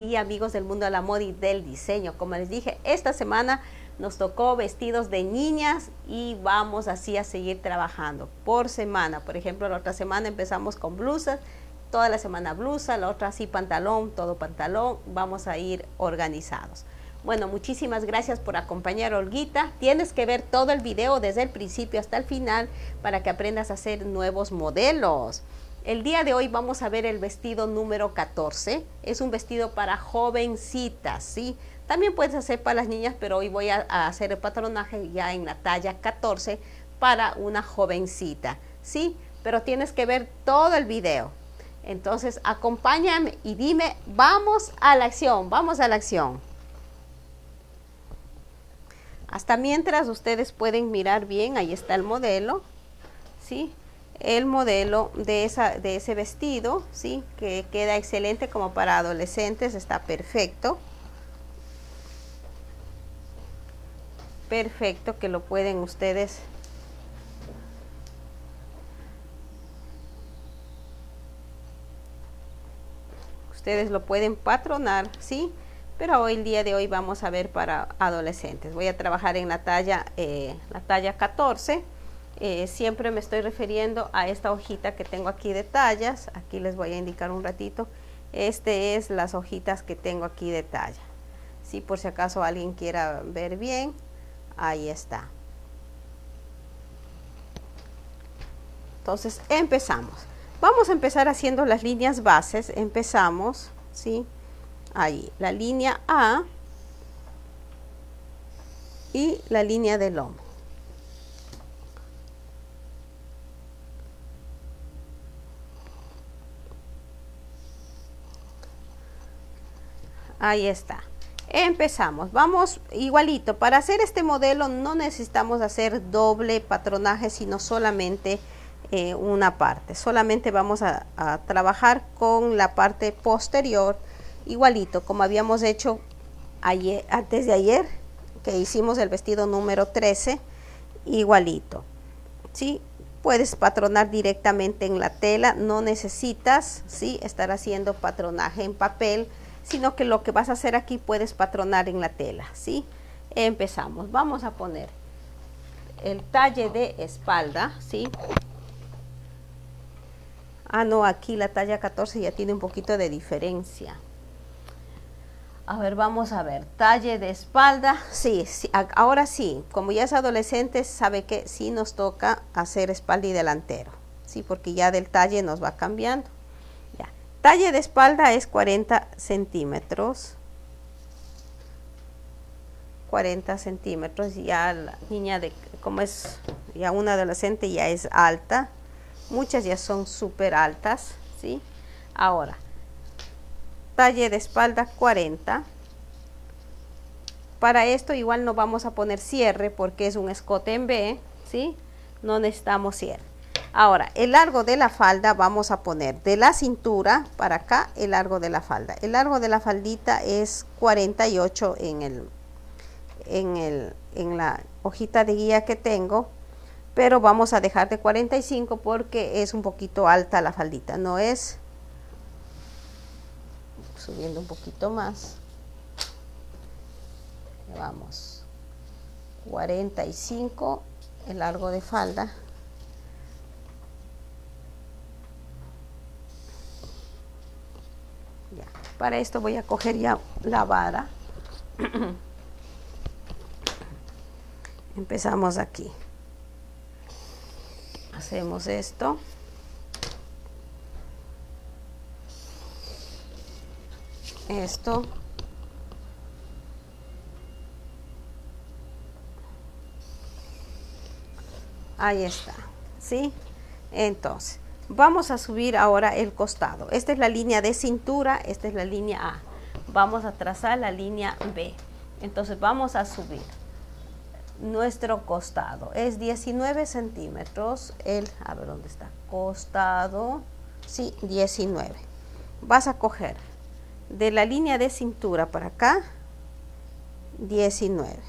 Y amigos del mundo de la moda y del diseño, como les dije, esta semana nos tocó vestidos de niñas y vamos así a seguir trabajando por semana. Por ejemplo, la otra semana empezamos con blusas, toda la semana blusa, la otra así pantalón, todo pantalón. Vamos a ir organizados. Bueno, muchísimas gracias por acompañar, Olguita. Tienes que ver todo el video desde el principio hasta el final para que aprendas a hacer nuevos modelos. El día de hoy vamos a ver el vestido número 14. Es un vestido para jovencitas, ¿sí? También puedes hacer para las niñas, pero hoy voy a hacer el patronaje ya en la talla 14 para una jovencita, ¿sí? Pero tienes que ver todo el video. Entonces, acompáñame y dime, vamos a la acción, vamos a la acción. Hasta mientras ustedes pueden mirar bien, ahí está el modelo, ¿sí? El modelo de ese vestido, ¿sí? Que queda excelente como para adolescentes, está perfecto. Perfecto, que lo pueden ustedes lo pueden patronar, ¿sí? Pero hoy, el día de hoy vamos a ver para adolescentes. Voy a trabajar en la talla 14. Siempre me estoy refiriendo a esta hojita que tengo aquí de tallas. Aquí les voy a indicar un ratito. Este es las hojitas que tengo aquí de talla. Sí, por si acaso alguien quiera ver bien, ahí está. Entonces empezamos. Vamos a empezar haciendo las líneas bases. Empezamos, ¿sí? Ahí, la línea A y la línea del lomo. Ahí está. Empezamos. Vamos igualito. Para hacer este modelo no necesitamos hacer doble patronaje, sino solamente una parte. Solamente vamos a trabajar con la parte posterior, igualito como habíamos hecho ayer, antes de ayer, que hicimos el vestido número 13, igualito. ¿Sí? Puedes patronar directamente en la tela, no necesitas, ¿sí?, estar haciendo patronaje en papel, sino que lo que vas a hacer aquí puedes patronar en la tela, ¿sí? Empezamos. Vamos a poner el talle de espalda, ¿sí? Ah, no, aquí la talla 14 ya tiene un poquito de diferencia. A ver, vamos a ver. Talle de espalda, sí, ahora sí, como ya es adolescente, sabe que sí nos toca hacer espalda y delantero, sí, porque ya del talle nos va cambiando. Ya. Talle de espalda es 40 centímetros. 40 centímetros, ya la niña como es ya una adolescente ya es alta. Muchas ya son súper altas, ¿sí? Ahora, talle de espalda 40. Para esto igual no vamos a poner cierre porque es un escote en B, ¿sí? No necesitamos cierre. Ahora, el largo de la falda vamos a poner de la cintura para acá el largo de la falda. El largo de la faldita es 48 en la hojita de guía que tengo. Pero vamos a dejar de 45 porque es un poquito alta la faldita, no es, subiendo un poquito más, vamos, 45 el largo de falda. Ya. Para esto voy a coger ya la vara. Empezamos aquí. Hacemos esto. Esto. Ahí está, ¿sí? Entonces, vamos a subir ahora el costado. Esta es la línea de cintura, esta es la línea A. Vamos a trazar la línea B. Entonces, vamos a subir. Nuestro costado es 19 centímetros, a ver dónde está, costado, sí, 19. Vas a coger de la línea de cintura para acá, 19.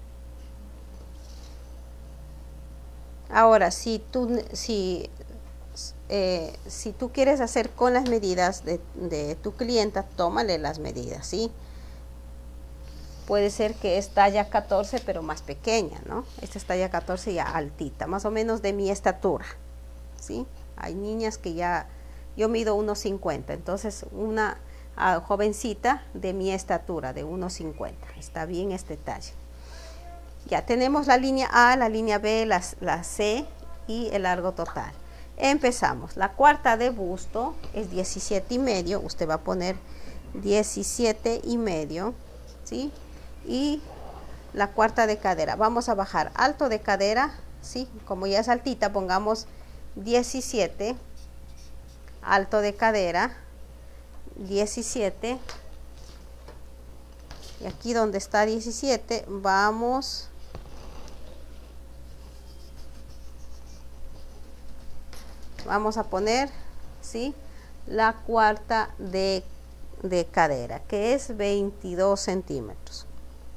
Ahora, si si tú quieres hacer con las medidas de tu clienta, tómale las medidas, ¿sí? Puede ser que es talla 14 pero más pequeña, ¿no? Esta es talla 14 ya altita, más o menos de mi estatura, ¿sí? Hay niñas que ya, yo mido 1,50, entonces una jovencita de mi estatura, de 1,50, está bien este talle. Ya tenemos la línea A, la línea B, la C y el largo total. Empezamos. La cuarta de busto es 17,5, usted va a poner 17,5, ¿sí? Y la cuarta de cadera, vamos a bajar alto de cadera, ¿sí? Como ya es altita, pongamos 17, alto de cadera, 17, y aquí donde está 17, vamos a poner, ¿sí? La cuarta de cadera, que es 22 centímetros.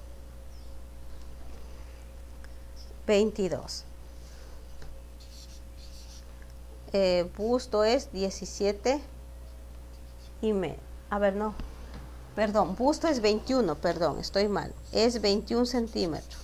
22. Busto es 17,5. A ver, no. Perdón, busto es 21, perdón, estoy mal. Es 21 centímetros.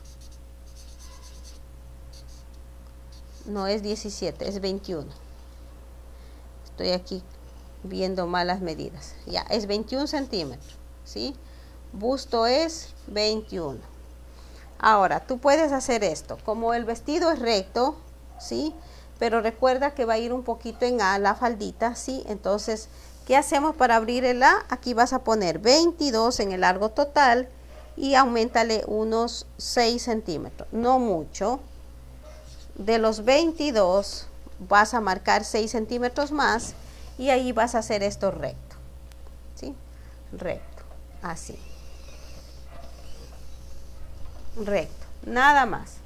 No es 17, es 21. Estoy aquí viendo mal las medidas. Ya, es 21 centímetros, ¿sí? Busto es 21. Ahora, tú puedes hacer esto. Como el vestido es recto, ¿sí? Pero recuerda que va a ir un poquito en A la faldita, ¿sí? Entonces, ¿qué hacemos para abrir el A? Aquí vas a poner 22 en el largo total y aumentale unos 6 centímetros. No mucho. De los 22 vas a marcar 6 centímetros más y ahí vas a hacer esto recto, ¿sí? Recto, así. Recto, nada más.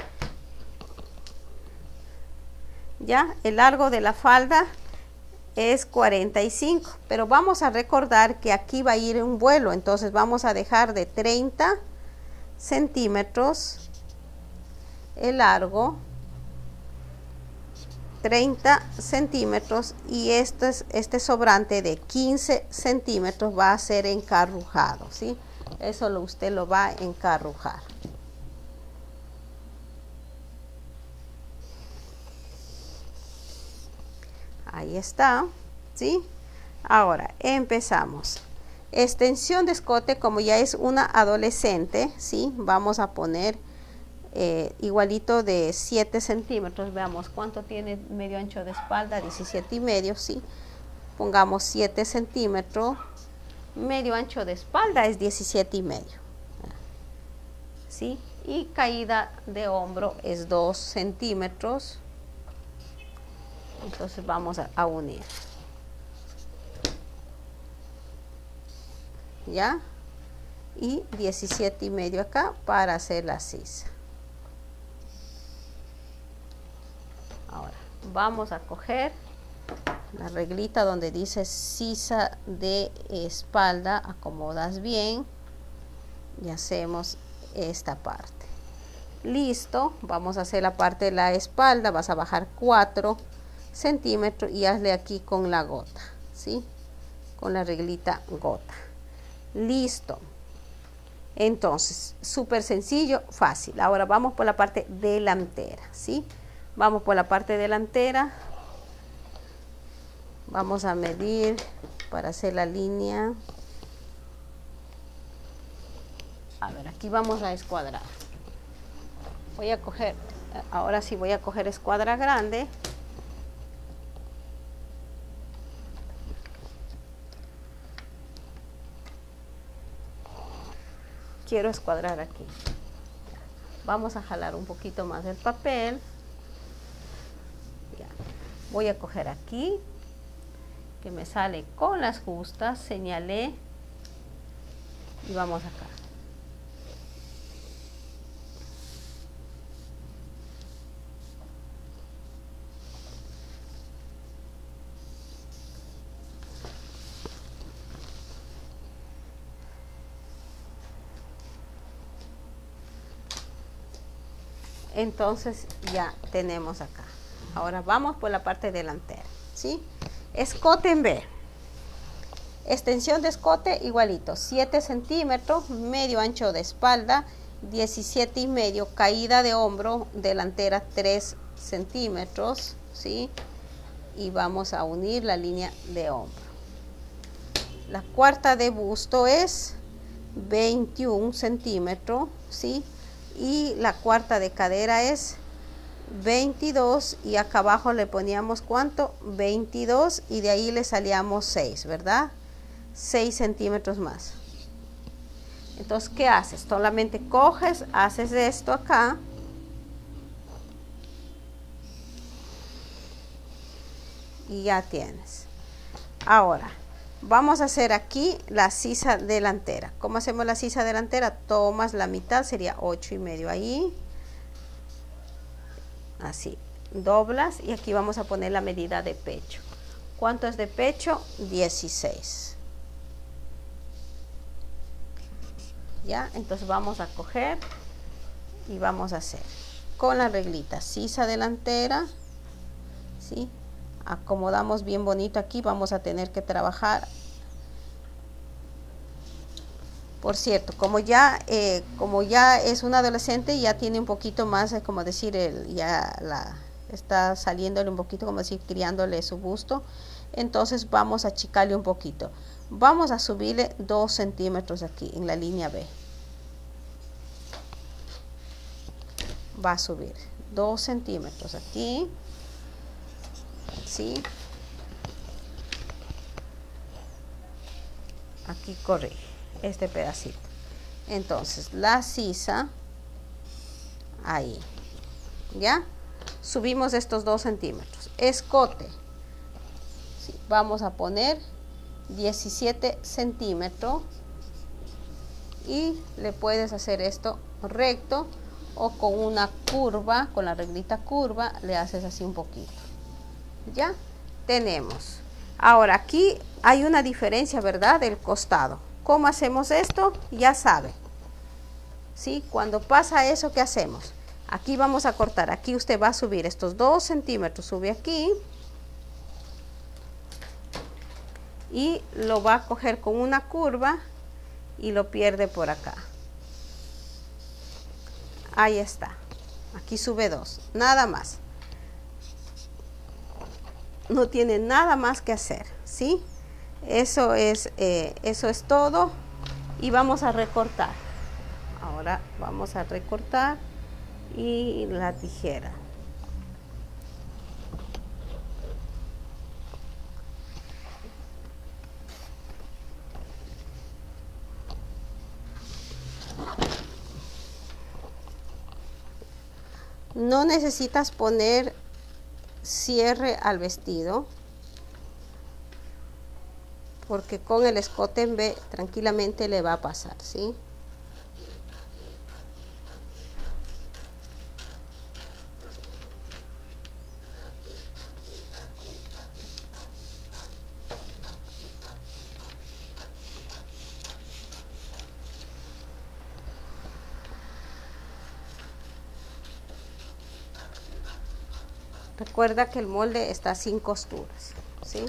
Ya, el largo de la falda es 45, pero vamos a recordar que aquí va a ir un vuelo, entonces vamos a dejar de 30 centímetros el largo, 30 centímetros, y este sobrante de 15 centímetros va a ser encarrujado, ¿sí? Eso usted lo va a encarrujar. Ahí está, ¿sí? Ahora empezamos. Extensión de escote, como ya es una adolescente, ¿sí? Vamos a poner igualito de 7 centímetros. Veamos cuánto tiene medio ancho de espalda, 17,5, ¿sí? Pongamos 7 centímetros. Medio ancho de espalda es 17,5, ¿sí? Y caída de hombro es 2 centímetros. Entonces vamos a unir. ¿Ya? Y 17,5 acá para hacer la sisa. Ahora vamos a coger la reglita donde dice sisa de espalda, acomodas bien y hacemos esta parte. Listo, vamos a hacer la parte de la espalda, vas a bajar 4 centímetros y hazle aquí con la gota, ¿sí? Con la reglita gota. Listo. Entonces, súper sencillo, fácil. Ahora vamos por la parte delantera, ¿sí? Vamos por la parte delantera. Vamos a medir para hacer la línea. A ver, aquí vamos a escuadrar. Voy a coger, ahora sí voy a coger escuadra grande. Quiero escuadrar aquí. Vamos a jalar un poquito más el papel. Ya. Voy a coger aquí, que me sale con las justas, señalé y vamos acá. Entonces ya tenemos acá. Ahora vamos por la parte delantera, ¿sí? Escote en B. Extensión de escote igualito, 7 centímetros, medio ancho de espalda, 17 y medio, caída de hombro delantera 3 centímetros, ¿sí? Y vamos a unir la línea de hombro. La cuarta de busto es 21 centímetros, ¿sí? Y la cuarta de cadera es 22 y acá abajo le poníamos ¿cuánto? 22 y de ahí le salíamos 6, ¿verdad? 6 centímetros más. Entonces, ¿qué haces? Solamente coges, haces esto acá. Y ya tienes. Ahora, vamos a hacer aquí la sisa delantera. ¿Cómo hacemos la sisa delantera? Tomas la mitad, sería 8 y medio ahí. Así, doblas y aquí vamos a poner la medida de pecho. ¿Cuánto es de pecho? 16. ¿Ya? Entonces vamos a coger y vamos a hacer con la reglita sisa delantera, ¿sí? Acomodamos bien bonito aquí, vamos a tener que trabajar. Por cierto, como ya es un adolescente, ya tiene un poquito más, como decir, está saliéndole un poquito, como decir, criándole su busto. Entonces vamos a achicarle un poquito. Vamos a subirle 2 centímetros aquí en la línea B. Va a subir 2 centímetros aquí. ¿Sí? Aquí corrige este pedacito. Entonces la sisa ahí. ¿Ya? Subimos estos 2 centímetros. Escote. ¿Sí? Vamos a poner 17 centímetros y le puedes hacer esto recto o con una curva, con la reglita curva le haces así un poquito. Ya tenemos. Ahora aquí hay una diferencia, ¿verdad? Del costado. ¿Cómo hacemos esto? Ya sabe. ¿Sí? Cuando pasa eso, ¿qué hacemos? Aquí vamos a cortar. Aquí usted va a subir estos 2 centímetros. Sube aquí. Y lo va a coger con una curva y lo pierde por acá. Ahí está. Aquí sube 2. Nada más. No tiene nada más que hacer, ¿sí? Eso es todo. Y vamos a recortar. Ahora vamos a recortar y la tijera. No necesitas poner cierre al vestido porque con el escote en B tranquilamente le va a pasar, ¿sí? Recuerda que el molde está sin costuras, ¿sí?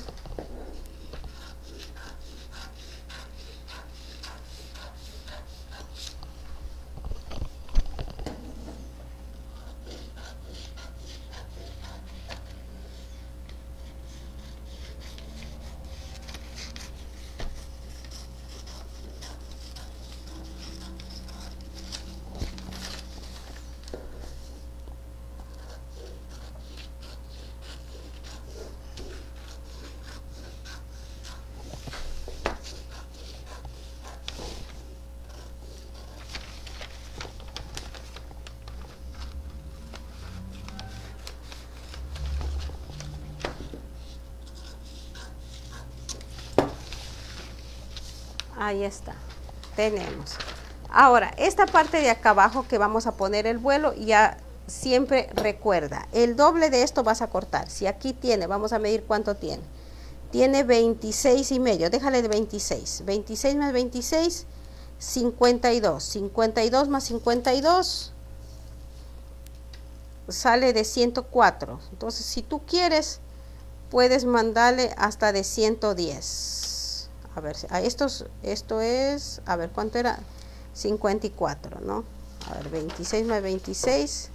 Ahí está, tenemos. Ahora, esta parte de acá abajo que vamos a poner el vuelo, ya siempre recuerda, el doble de esto vas a cortar. Si aquí tiene, vamos a medir cuánto tiene. Tiene 26 y medio, déjale de 26. 26 más 26, 52. 52 más 52, sale de 104. Entonces, si tú quieres, puedes mandarle hasta de 110. A ver, esto es, a ver, ¿cuánto era? 54, ¿no? A ver, 26 más 26.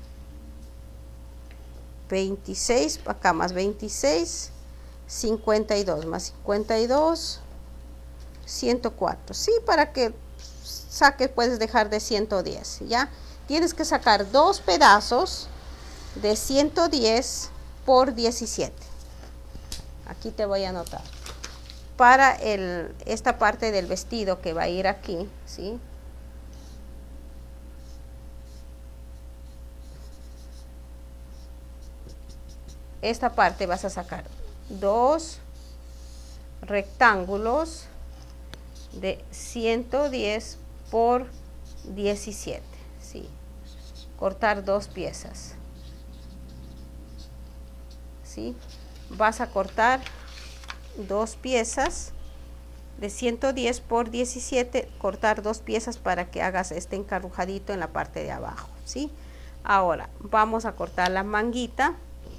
26, acá más 26. 52 más 52. 104. Sí, para que saques, puedes dejar de 110, ¿ya? Tienes que sacar 2 pedazos de 110 por 17. Aquí te voy a anotar. Para esta parte del vestido que va a ir aquí, ¿sí? Esta parte vas a sacar 2 rectángulos de 110 por 17, ¿sí? Cortar 2 piezas, ¿sí? Vas a cortar 2 piezas de 110 por 17, cortar 2 piezas para que hagas este encarrujadito en la parte de abajo, ¿sí? Ahora vamos a cortar la manguita.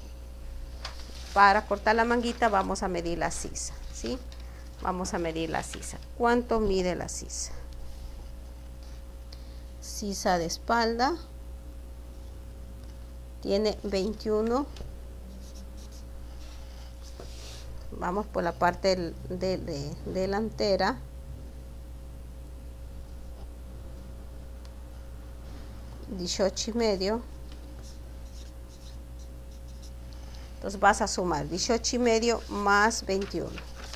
Para cortar la manguita vamos a medir la sisa, ¿sí? Vamos a medir la sisa. ¿Cuánto mide la sisa? Sisa de espalda tiene 21. Vamos por la parte delantera. 18,5. Entonces vas a sumar 18,5 más 21.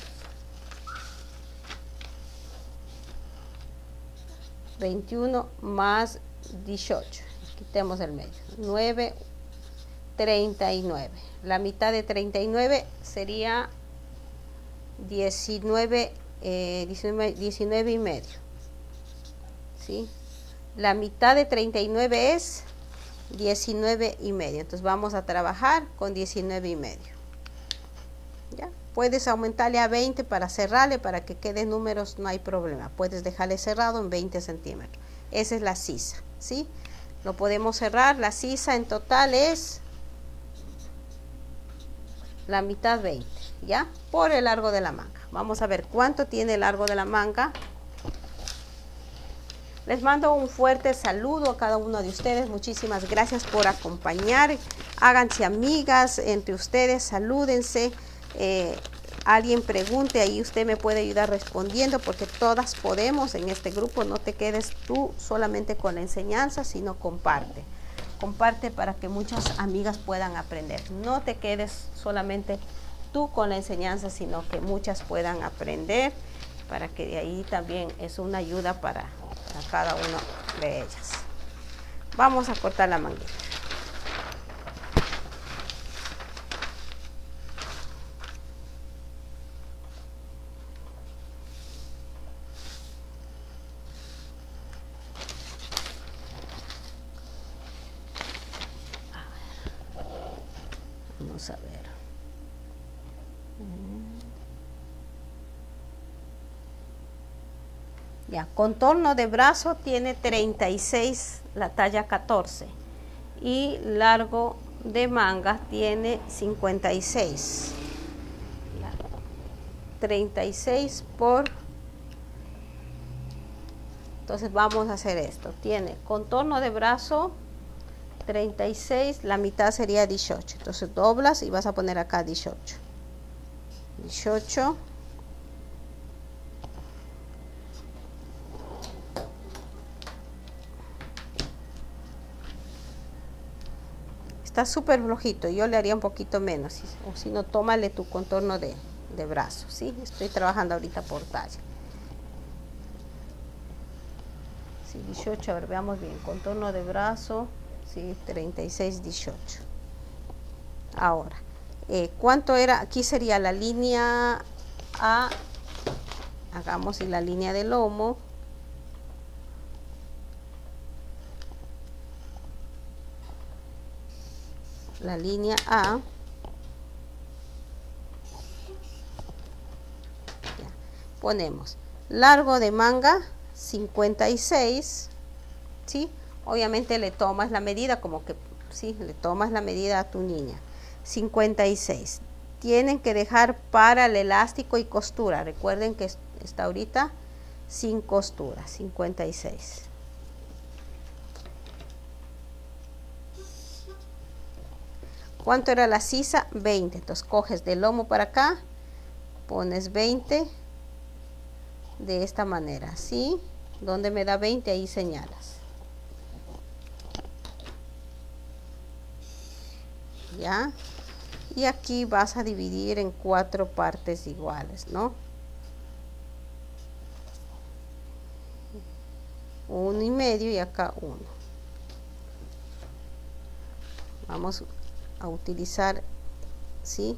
21 más 18. Quitemos el medio. 9, 39. La mitad de 39 sería 19 y medio. ¿Sí? La mitad de 39 es 19 y medio. Entonces vamos a trabajar con 19 y medio. ¿Ya? Puedes aumentarle a 20 para cerrarle, para que quede números, no hay problema. Puedes dejarle cerrado en 20 centímetros. Esa es la sisa, ¿sí? Lo podemos cerrar. La sisa en total es la mitad 20, ¿ya? Por el largo de la manga. Vamos a ver cuánto tiene el largo de la manga. Les mando un fuerte saludo a cada uno de ustedes. Muchísimas gracias por acompañar. Háganse amigas entre ustedes, salúdense. Alguien pregunte, ahí usted me puede ayudar respondiendo, porque todas podemos en este grupo. No te quedes tú solamente con la enseñanza, sino comparte. Comparte para que muchas amigas puedan aprender. No te quedes solamente tú con la enseñanza, sino que muchas puedan aprender, para que de ahí también es una ayuda para cada una de ellas. Vamos a cortar la manguita. Vamos a ver. Ya, contorno de brazo tiene 36, la talla 14. Y largo de manga tiene 56. 36 por... Entonces vamos a hacer esto. Tiene contorno de brazo 36, la mitad sería 18. Entonces doblas y vas a poner acá 18. 18. Está súper flojito, yo le haría un poquito menos, o si no, tómale tu contorno de brazo, ¿sí? Estoy trabajando ahorita por talla. Sí, 18, a ver, veamos bien, contorno de brazo, sí, 36, 18. Ahora, ¿cuánto era? Aquí sería la línea A, hagamos y la línea del lomo. La línea A, ya. Ponemos largo de manga 56, ¿sí? Obviamente le tomas la medida como que ¿sí? Le tomas la medida a tu niña. 56. Tienen que dejar para el elástico y costura. Recuerden que está ahorita sin costura. 56. ¿Cuánto era la sisa? 20. Entonces coges del lomo para acá, pones 20 de esta manera, ¿sí? Donde me da 20, ahí señalas. ¿Ya? Y aquí vas a dividir en 4 partes iguales, ¿no? 1,5 y acá 1. Vamos a utilizar, ¿sí?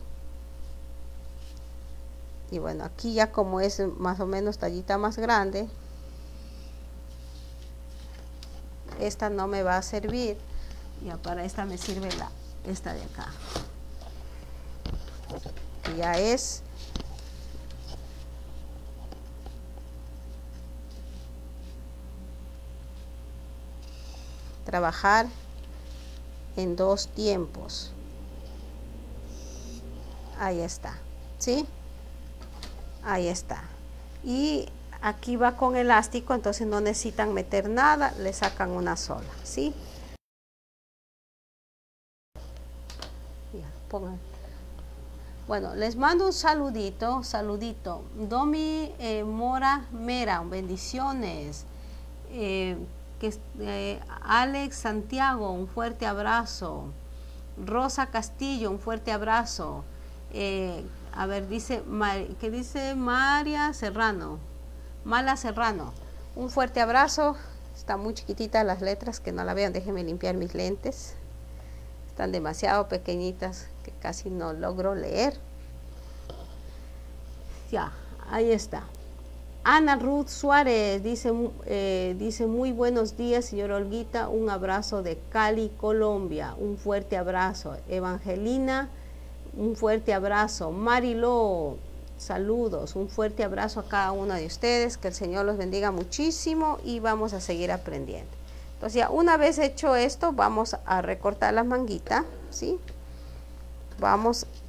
Y bueno, aquí ya como es más o menos tallita más grande, esta no me va a servir, ya para esta me sirve esta de acá, que ya es trabajar en 2 tiempos. Ahí está, ¿sí? Ahí está. Y aquí va con elástico, entonces no necesitan meter nada, le sacan una sola, ¿sí? Ya, pongan. Bueno, les mando un saludito. Domi Mora Mera, bendiciones. Alex Santiago, un fuerte abrazo. Rosa Castillo, un fuerte abrazo. A ver, ¿qué dice María Serrano? Mala Serrano, un fuerte abrazo. Están muy chiquititas las letras, que no la vean, déjenme limpiar mis lentes. Están demasiado pequeñitas que casi no logro leer. Ya, ahí está. Ana Ruth Suárez dice muy buenos días, señora Olguita, un abrazo de Cali, Colombia, un fuerte abrazo. Evangelina, un fuerte abrazo. Mariló, saludos, un fuerte abrazo a cada uno de ustedes, que el Señor los bendiga muchísimo y vamos a seguir aprendiendo. Entonces ya una vez hecho esto, vamos a recortar la manguita, ¿sí? Vamos